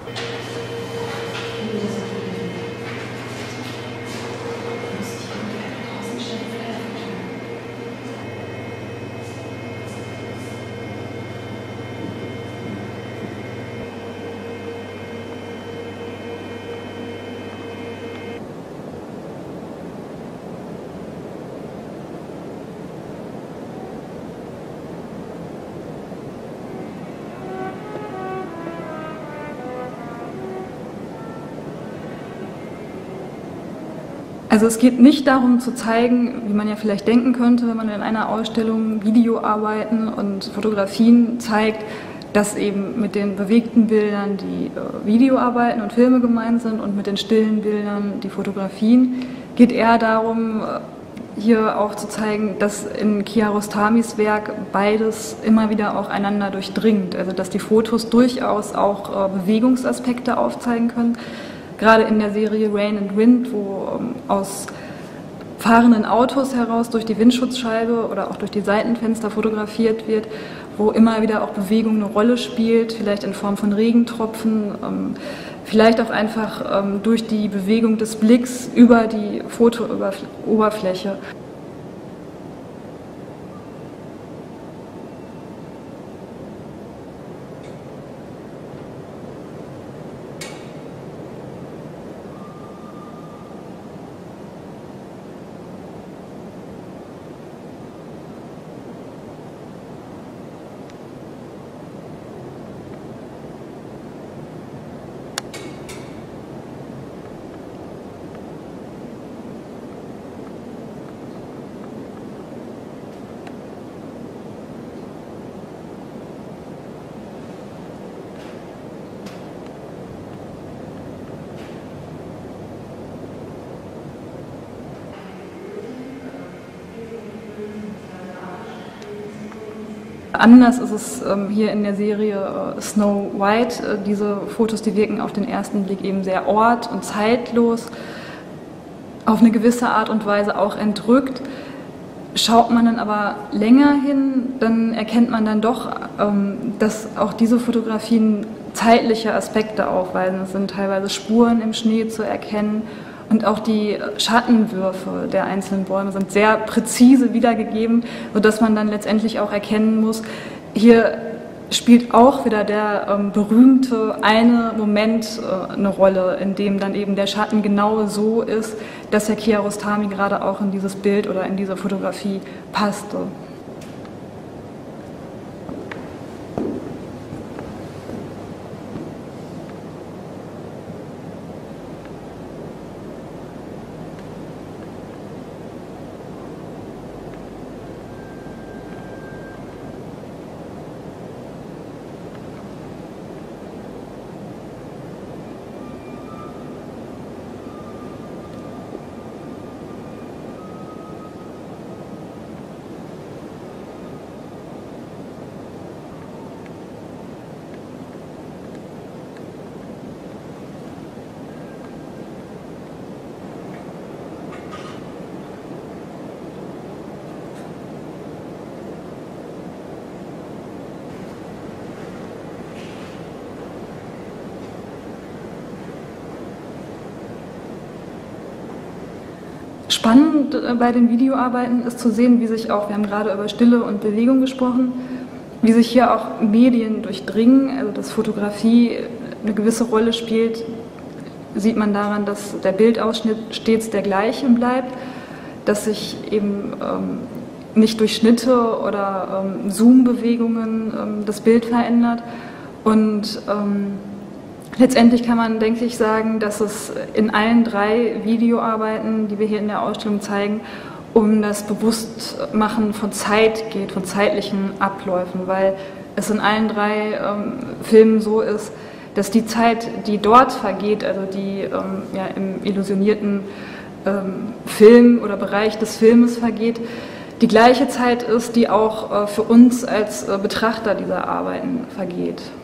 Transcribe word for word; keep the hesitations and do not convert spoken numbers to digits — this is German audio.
Also es geht nicht darum zu zeigen, wie man ja vielleicht denken könnte, wenn man in einer Ausstellung Videoarbeiten und Fotografien zeigt, dass eben mit den bewegten Bildern die äh, Videoarbeiten und Filme gemeint sind und mit den stillen Bildern die Fotografien. Geht eher darum, hier auch zu zeigen, dass in Kiarostamis Werk beides immer wieder auch einander durchdringt. Also dass die Fotos durchaus auch äh, Bewegungsaspekte aufzeigen können. Gerade in der Serie Rain and Wind, wo ähm, aus fahrenden Autos heraus durch die Windschutzscheibe oder auch durch die Seitenfenster fotografiert wird, wo immer wieder auch Bewegung eine Rolle spielt, vielleicht in Form von Regentropfen, ähm, vielleicht auch einfach ähm, durch die Bewegung des Blicks über die Fotooberfläche. Anders ist es ähm, hier in der Serie äh, Snow White. Äh, diese Fotos, die wirken auf den ersten Blick eben sehr ort- und zeitlos, auf eine gewisse Art und Weise auch entrückt. Schaut man dann aber länger hin, dann erkennt man dann doch, ähm, dass auch diese Fotografien zeitliche Aspekte aufweisen. Es sind teilweise Spuren im Schnee zu erkennen. Und auch die Schattenwürfe der einzelnen Bäume sind sehr präzise wiedergegeben, sodass man dann letztendlich auch erkennen muss, hier spielt auch wieder der ähm, berühmte eine Moment äh, eine Rolle, in dem dann eben der Schatten genau so ist, dass Herr Kiarostami gerade auch in dieses Bild oder in diese Fotografie passte. Spannend bei den Videoarbeiten ist zu sehen, wie sich auch, wir haben gerade über Stille und Bewegung gesprochen, wie sich hier auch Medien durchdringen, also dass Fotografie eine gewisse Rolle spielt, sieht man daran, dass der Bildausschnitt stets der gleiche bleibt, dass sich eben ähm, nicht durch Schnitte oder ähm, Zoom-Bewegungen ähm, das Bild verändert. Und ähm, letztendlich kann man, denke ich, sagen, dass es in allen drei Videoarbeiten, die wir hier in der Ausstellung zeigen, um das Bewusstmachen von Zeit geht, von zeitlichen Abläufen, weil es in allen drei ähm, Filmen so ist, dass die Zeit, die dort vergeht, also die ähm, ja, im illusionierten ähm, Film oder Bereich des Filmes vergeht, die gleiche Zeit ist, die auch äh, für uns als äh, Betrachter dieser Arbeiten vergeht.